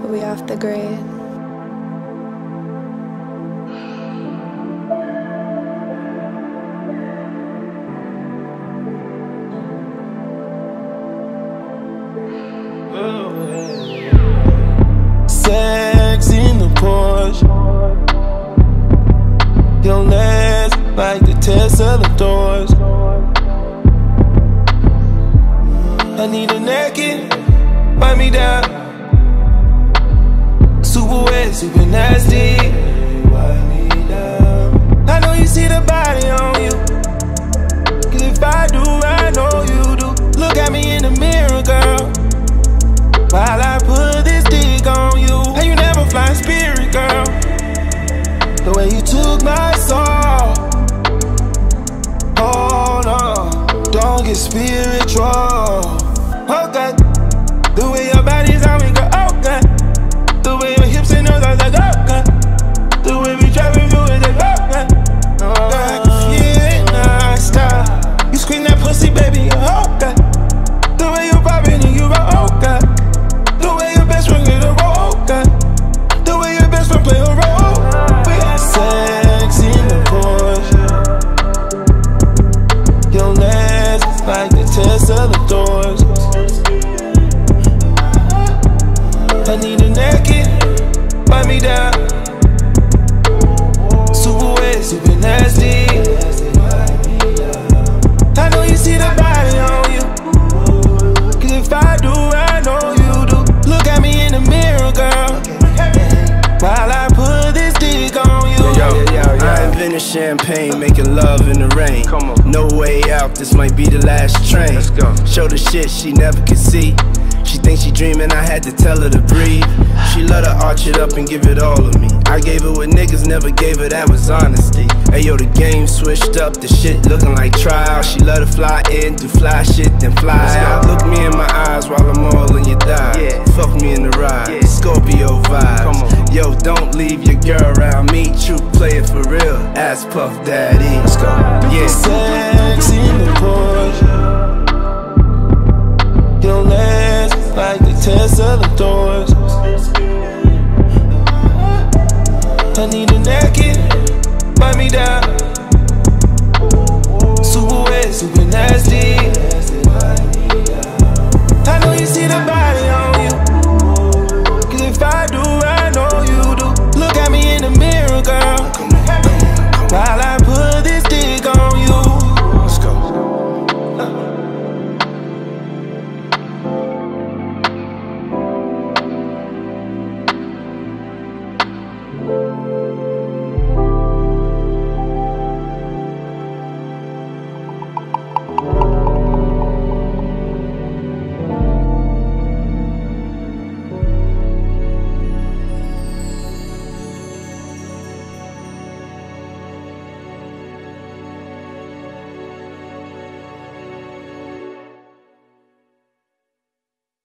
We off the grid. Sex in the Porsche, your legs like the Tesla doors. I need a naked, wipe me down. Super wet, super nasty. I know you see the body on you, 'cause if I do, I know you do. Look at me in the mirror, girl, while I put this dick on you. Hey, you never fly spirit, girl. The way you took my soul. Oh no, don't get spiritual. Oh God, the way your body's on me, girl. Oh God, the way your hips and nose are like, oh God, the way we travel through it, like, oh God. Oh God, I can feel it non-stop. You scream that pussy, baby, oh God. The way you poppin' and you roll, oh God. The way your best friend get a roll, oh God. The way your best friend play a role. We got sex in the Porsche, your legs like the Tesla doors. I need a naked, wipe me down. Super wet, super nasty. I know you see the body on you, 'cause if I do, I know you do. Look at me in the mirror, girl, while I put this dick on you. I invented champagne, making love in the rain. Come on. No way out, this might be the last train. Let's go. Show the shit she never could see. She thinks she dreaming, I had to tell her to breathe. She let her arch it up and give it all of me. I gave her what niggas never gave her, that was honesty. Ayo, the game switched up, the shit looking like trial. She let her fly in, do fly shit, then fly out. Look me in my eyes while I'm all in your thighs. Fuck me in the ride, Scorpio vibes. Come on. Yo, don't leave your girl around me, true player for real. Ass Puff Daddy, let's go. Yeah. Sex in the Porsche, your legs like the Tesla doors. I need a naked, wipe me down. Super wet, super nasty. I know you see the body on you, 'cause if I do, I know you do. Look at me in the mirror, girl, while I put this dick on you. Let's go.